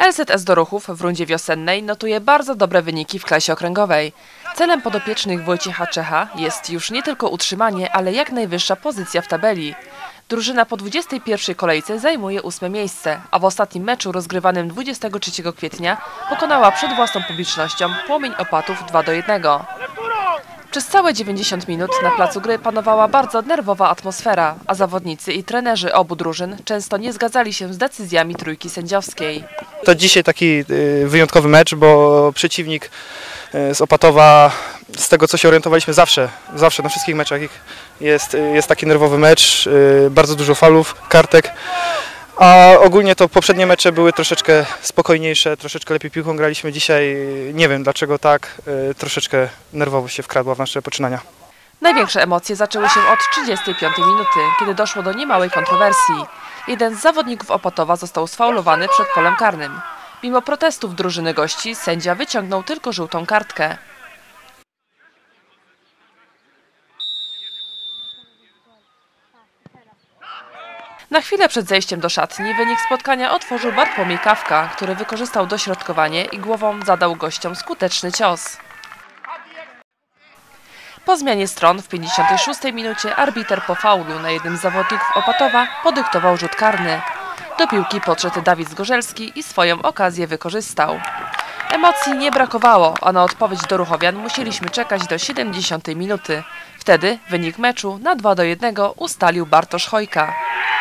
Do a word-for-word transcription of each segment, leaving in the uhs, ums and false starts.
L Z S Doruchów w rundzie wiosennej notuje bardzo dobre wyniki w klasie okręgowej. Celem podopiecznych Wojciecha Czecha jest już nie tylko utrzymanie, ale jak najwyższa pozycja w tabeli. Drużyna po dwudziestej pierwszej kolejce zajmuje ósme miejsce, a w ostatnim meczu rozgrywanym dwudziestego trzeciego kwietnia pokonała przed własną publicznością Płomień Opatów dwa do jednego. Przez całe dziewięćdziesiąt minut na placu gry panowała bardzo nerwowa atmosfera, a zawodnicy i trenerzy obu drużyn często nie zgadzali się z decyzjami trójki sędziowskiej. To dzisiaj taki wyjątkowy mecz, bo przeciwnik z Opatowa, z tego co się orientowaliśmy zawsze, zawsze na wszystkich meczach jest, jest taki nerwowy mecz, bardzo dużo falów, kartek. A ogólnie to poprzednie mecze były troszeczkę spokojniejsze, troszeczkę lepiej piłką graliśmy. Dzisiaj nie wiem dlaczego tak, troszeczkę nerwowość się wkradła w nasze poczynania. Największe emocje zaczęły się od trzydziestej piątej minuty, kiedy doszło do niemałej kontrowersji. Jeden z zawodników Opatowa został sfaulowany przed polem karnym. Mimo protestów drużyny gości sędzia wyciągnął tylko żółtą kartkę. Na chwilę przed zejściem do szatni wynik spotkania otworzył Bartłomiej Kawka, który wykorzystał dośrodkowanie i głową zadał gościom skuteczny cios. Po zmianie stron w pięćdziesiątej szóstej minucie arbiter po faulu na jednym z zawodników Opatowa podyktował rzut karny. Do piłki podszedł Dawid Zgorzelski i swoją okazję wykorzystał. Emocji nie brakowało, a na odpowiedź Doruchowian musieliśmy czekać do siedemdziesiątej minuty. Wtedy wynik meczu na dwa do jednego ustalił Bartosz Chojka.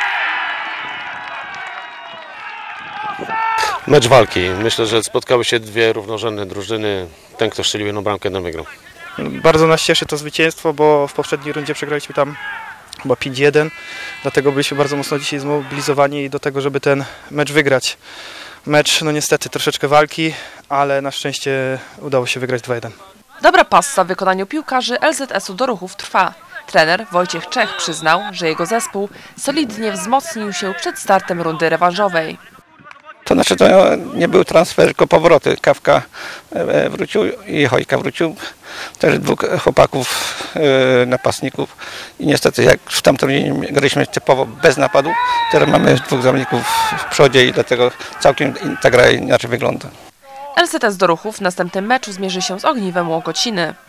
Mecz walki. Myślę, że spotkały się dwie równorzędne drużyny. Ten, kto strzelił jedną bramkę, ten wygrał. Bardzo nas cieszy to zwycięstwo, bo w poprzedniej rundzie przegraliśmy tam chyba pięć jeden. Dlatego byliśmy bardzo mocno dzisiaj zmobilizowani do tego, żeby ten mecz wygrać. Mecz, no niestety, troszeczkę walki, ale na szczęście udało się wygrać dwa jeden. Dobra passa w wykonaniu piłkarzy L Z S-u Doruchów trwa. Trener Wojciech Czech przyznał, że jego zespół solidnie wzmocnił się przed startem rundy rewanżowej. To znaczy to nie był transfer, tylko powroty. Kawka wrócił i Chojka wrócił. Też dwóch chłopaków, napastników. I niestety jak w tamtym rundzie graliśmy typowo bez napadu, teraz mamy dwóch zawodników w przodzie i dlatego całkiem ta gra inaczej wygląda. L Z S Doruchów w następnym meczu zmierzy się z Ogniwem Łokociny.